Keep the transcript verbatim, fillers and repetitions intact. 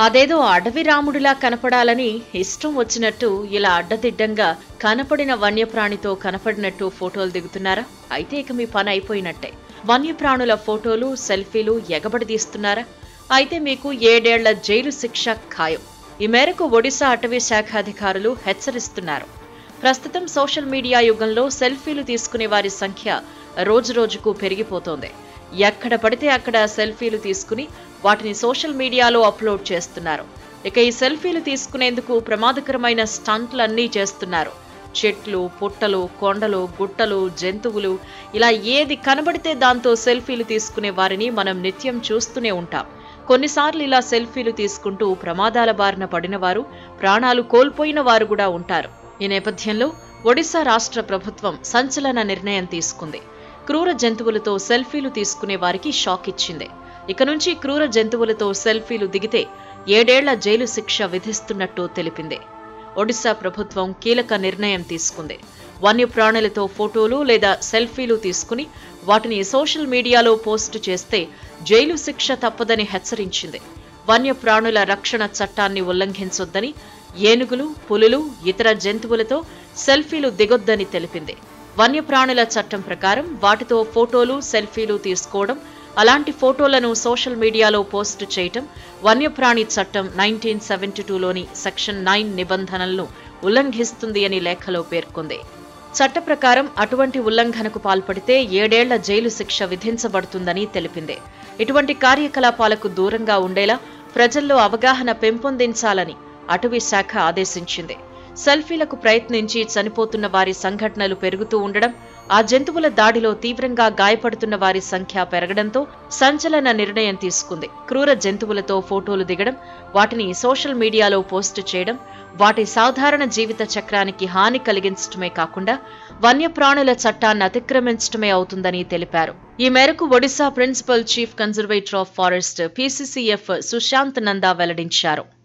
అదేదో అడవి రాముడిలా కనపడాలని ఇష్టం వచ్చినట్టు ఇలా అడ్డదిడ్డంగా కనపడిన వన్యప్రాణితో కనపడినట్టు ఫోటోలు దిగుతున్నారా? అయితే ఇక మీ పని అయిపోయినట్టే. వన్యప్రాణుల ఫోటోలు, సెల్ఫీలు ఎగబడి తీస్తున్నారా? అయితే మీకు ఏడేళ్ల జైలు శిక్ష ఖాయం. ఈ మేరకు ఒడిశా అటవీ శాఖ అధికారులు హెచ్చరిస్తున్నారు. ప్రస్తుతం సోషల్ మీడియా యుగంలో సెల్ఫీలు తీసుకునే వారి సంఖ్య రోజురోజుకు పెరిగిపోతోంది. ఎక్కడ పడితే అక్కడ సెల్ఫీలు తీసుకుని వాటిని సోషల్ మీడియాలో అప్లోడ్ చేస్తున్నారు. ఇక ఈ సెల్ఫీలు తీసుకునేందుకు ప్రమాదకరమైన స్టంట్లన్నీ చేస్తున్నారు. చెట్లు, పుట్టలు, కొండలు, గుట్టలు, జంతువులు ఇలా ఏది కనబడితే దాంతో సెల్ఫీలు తీసుకునే వారిని మనం నిత్యం చూస్తూనే ఉంటాం. కొన్నిసార్లు ఇలా సెల్ఫీలు తీసుకుంటూ ప్రమాదాల బారిన పడిన వారు, ప్రాణాలు కోల్పోయిన వారు కూడా ఉంటారు. ఈ నేపథ్యంలో ఒడిశా రాష్ట్ర ప్రభుత్వం సంచలన నిర్ణయం తీసుకుంది. క్రూర జంతువులతో సెల్ఫీలు తీసుకునే వారికి షాక్ ఇచ్చింది. ఇక నుంచి క్రూర జంతువులతో సెల్ఫీలు దిగితే ఏడేళ్ల జైలు శిక్ష విధిస్తున్నట్టు తెలిపింది. ఒడిశా ప్రభుత్వం కీలక నిర్ణయం తీసుకుంది. వన్యప్రాణులతో ఫోటోలు లేదా సెల్ఫీలు తీసుకుని వాటిని సోషల్ మీడియాలో పోస్టు చేస్తే జైలు శిక్ష తప్పదని హెచ్చరించింది. వన్యప్రాణుల రక్షణ చట్టాన్ని ఉల్లంఘించొద్దని, ఏనుగులు, పులులు, ఇతర జంతువులతో సెల్ఫీలు దిగొద్దని తెలిపింది. వన్యప్రాణుల చట్టం ప్రకారం వాటితో ఫోటోలు, సెల్ఫీలు తీసుకోవడం, అలాంటి ఫోటోలను సోషల్ మీడియాలో పోస్టు చేయటం వన్యప్రాణి చట్టం నైన్టీన్ సెవెంటీ టూలోని సెక్షన్ నైన్ నిబంధనలను ఉల్లంఘిస్తుంది అని లేఖలో పేర్కొంది. చట్ట ప్రకారం అటువంటి ఉల్లంఘనకు పాల్పడితే ఏడేళ్ల జైలు శిక్ష విధించబడుతుందని తెలిపింది. ఇటువంటి కార్యకలాపాలకు దూరంగా ఉండేలా ప్రజల్లో అవగాహన పెంపొందించాలని అటవీ శాఖ ఆదేశించింది. సెల్ఫీలకు ప్రయత్నించి చనిపోతున్న వారి సంఘటనలు పెరుగుతూ ఉండడం, ఆ జంతువుల దాడిలో తీవ్రంగా గాయపడుతున్న వారి సంఖ్య పెరగడంతో సంచలన నిర్ణయం తీసుకుంది. క్రూర జంతువులతో ఫోటోలు దిగడం, వాటిని సోషల్ మీడియాలో పోస్టు చేయడం వాటి సాధారణ జీవిత చక్రానికి హాని కలిగించడమే కాకుండా వన్యప్రాణుల చట్టాన్ని అతిక్రమించడమే అవుతుందని తెలిపారు. ఈ మేరకు Odisha principal chief conservator of forest PCCF Sushant Nanda వెల్లడించారు.